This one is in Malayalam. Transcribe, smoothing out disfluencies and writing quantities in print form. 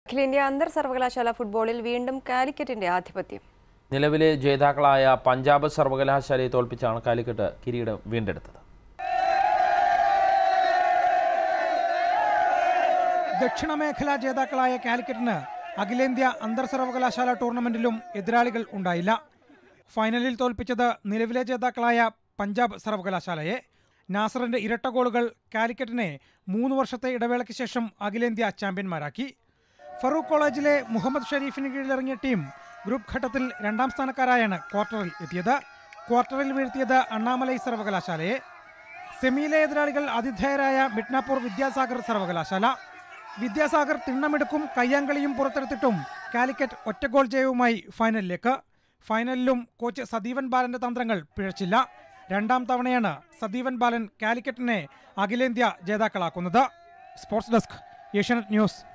അഖിലേന്ത്യാ അന്തർ സർവകലാശാല ഫുട്ബോളിൽ വീണ്ടും കാലിക്കറ്റിന്റെ ആധിപത്യം. നിലവിലെ ജേതാക്കളായ പഞ്ചാബ് സർവകലാശാലയെ തോൽപ്പിച്ചാണ് കാലിക്കറ്റ് കിരീടം വീണ്ടെടുത്തത്. ദക്ഷിണ മേഖലാ ജേതാക്കളായ കാലിക്കറ്റിന് അഖിലേന്ത്യാ അന്തർ സർവകലാശാല ടൂർണമെന്റിലും എതിരാളികൾ ഉണ്ടായില്ല. ഫൈനലിൽ തോൽപ്പിച്ചത് നിലവിലെ ജേതാക്കളായ പഞ്ചാബ് സർവകലാശാലയെ. നാസറിന്റെ ഇരട്ട ഗോളുകൾ കാലിക്കറ്റിനെ 3 വർഷത്തെ ഇടവേളയ്ക്ക് ശേഷം അഖിലേന്ത്യാ ചാമ്പ്യന്മാരാക്കി. ഫറൂഖ് കോളേജിലെ മുഹമ്മദ് ഷരീഫിന് കീഴിലിറങ്ങിയ ടീം ഗ്രൂപ്പ് ഘട്ടത്തിൽ 2ാം സ്ഥാനക്കാരായാണ് ക്വാർട്ടറിൽ എത്തിയത്. ക്വാർട്ടറിൽ വീഴ്ത്തിയത് അണ്ണാമലൈ സർവകലാശാലയെ. സെമിയിലെ എതിരാളികൾ ആതിഥേയരായ മിഡ്നാപൂർ വിദ്യാസാഗർ സർവകലാശാല. വിദ്യാസാഗർ തിണ്ണമെടുക്കും കയ്യാങ്കളിയും പുറത്തെടുത്തിട്ടും കാലിക്കറ്റ് ഒറ്റ ഗോൾ ജയവുമായി ഫൈനലിലേക്ക്. ഫൈനലിലും കോച്ച് സദീവൻ ബാലന്റെ തന്ത്രങ്ങൾ പിഴച്ചില്ല. 2ാം തവണയാണ് സദീവൻ ബാലൻ കാലിക്കറ്റിനെ അഖിലേന്ത്യാ ജേതാക്കളാക്കുന്നത്. Sports desk, Asianet news.